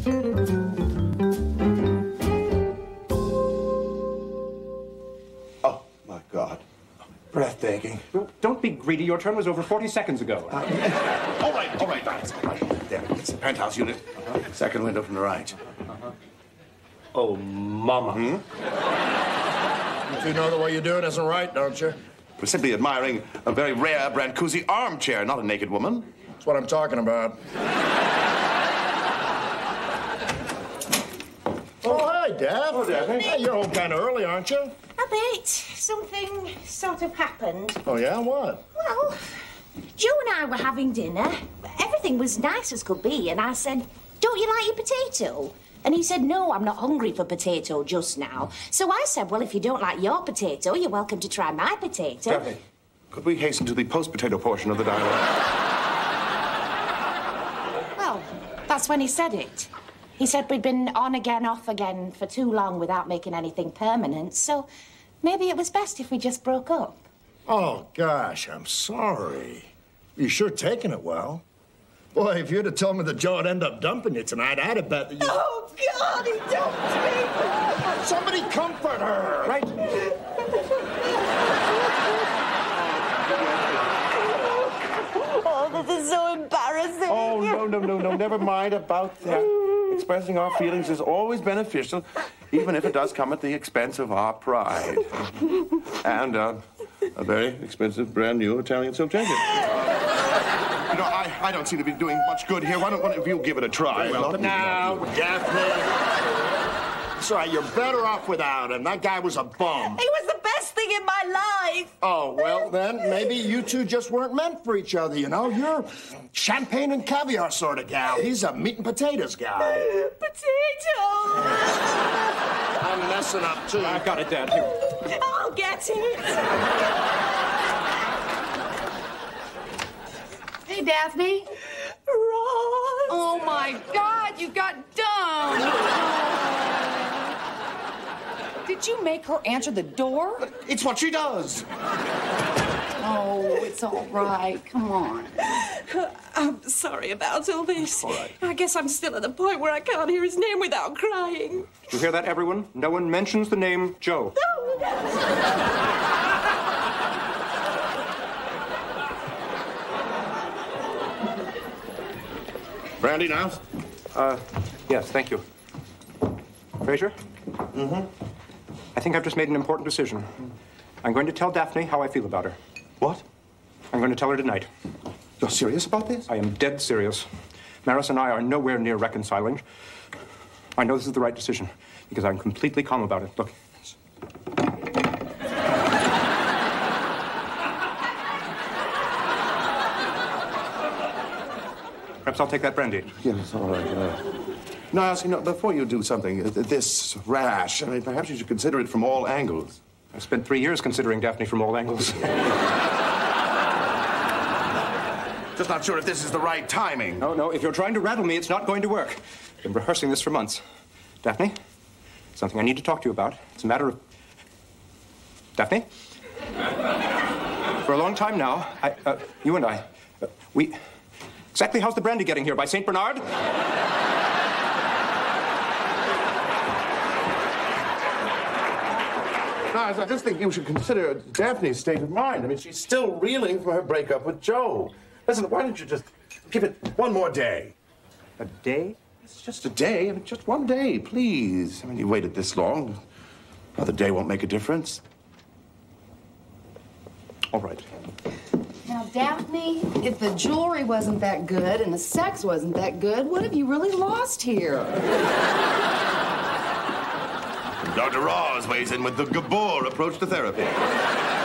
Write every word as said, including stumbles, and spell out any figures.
Oh, my God. Breathtaking. Don't be greedy. Your turn was over forty seconds ago. Uh, all right, all right, Niles, all right. There, it's the penthouse unit. Uh-huh. Second window from the right. Uh-huh. Oh, Mama. Hmm? You two know the way you do it isn't right, don't you? We're simply admiring a very rare Brancusi armchair, not a naked woman. That's what I'm talking about. Oh, hi, Daph. Oh, Daphne. Hey, you're home kind of early, aren't you? A bit. Something sort of happened. Oh, yeah? What? Well, Joe and I were having dinner. Everything was nice as could be, and I said, "Don't you like your potato?" And he said, "No, I'm not hungry for potato just now." So I said, "Well, if you don't like your potato, you're welcome to try my potato." Daphne, could we hasten to the post-potato portion of the dialogue? Well, that's when he said it. He said we'd been on again, off again for too long without making anything permanent, so maybe it was best if we just broke up. Oh, gosh, I'm sorry. You're sure taking it well. Boy, if you'd have told me that Joe would end up dumping you tonight, I'd have bet that you... Oh, God, he dumped me! Somebody comfort her! Right? Oh, this is so embarrassing. Oh, no, no, no, no. Never mind about that. Expressing our feelings is always beneficial, even if it does come at the expense of our pride. And uh, a very expensive, brand-new Italian silk jacket. You know, I, I don't seem to be doing much good here. Why don't one of you give it a try? Well, now, Daphne. It's all right. You're better off without him. That guy was a bum. He was the best thing in my life. Oh, well, then, maybe you two just weren't meant for each other, you know? You're champagne and caviar sort of gal. He's a meat and potatoes guy. Potato! I'm messing up, too. I've got it, Dad. Here. I'll get it. Hey, Daphne. Ross. Oh, my God, you got dumped. Did you make her answer the door? It's what she does. Oh, it's all right. Come on. I'm sorry about all this. All right. I guess I'm still at the point where I can't hear his name without crying. You hear that, everyone? No one mentions the name Joe. Brandy, Niles? Uh, yes, thank you. Frasier? Mm-hmm. I think I've just made an important decision. I'm going to tell Daphne how I feel about her. What? I'm going to tell her tonight. You're serious about this? I am dead serious. Maris and I are nowhere near reconciling. I know this is the right decision because I'm completely calm about it. Look. Perhaps I'll take that brandy. Yes, all right. Uh, Niles, you know, before you do something uh, this rash, I mean, perhaps you should consider it from all angles. I spent three years considering Daphne from all angles. Just not sure if this is the right timing. No, no, if you're trying to rattle me, it's not going to work. I've been rehearsing this for months. Daphne, something I need to talk to you about. It's a matter of... Daphne? For a long time now, I, uh, you and I, uh, we... Exactly how's the brandy getting here? By Saint Bernard? Niles, I just think you should consider Daphne's state of mind. I mean, she's still reeling from her breakup with Joe. Listen, why don't you just give it one more day? A day? It's just a day. I mean, just one day, please. I mean, you waited this long. Another day won't make a difference. All right. Now, Daphne, if the jewelry wasn't that good and the sex wasn't that good, what have you really lost here? Doctor Ross weighs in with the Gabor approach to therapy.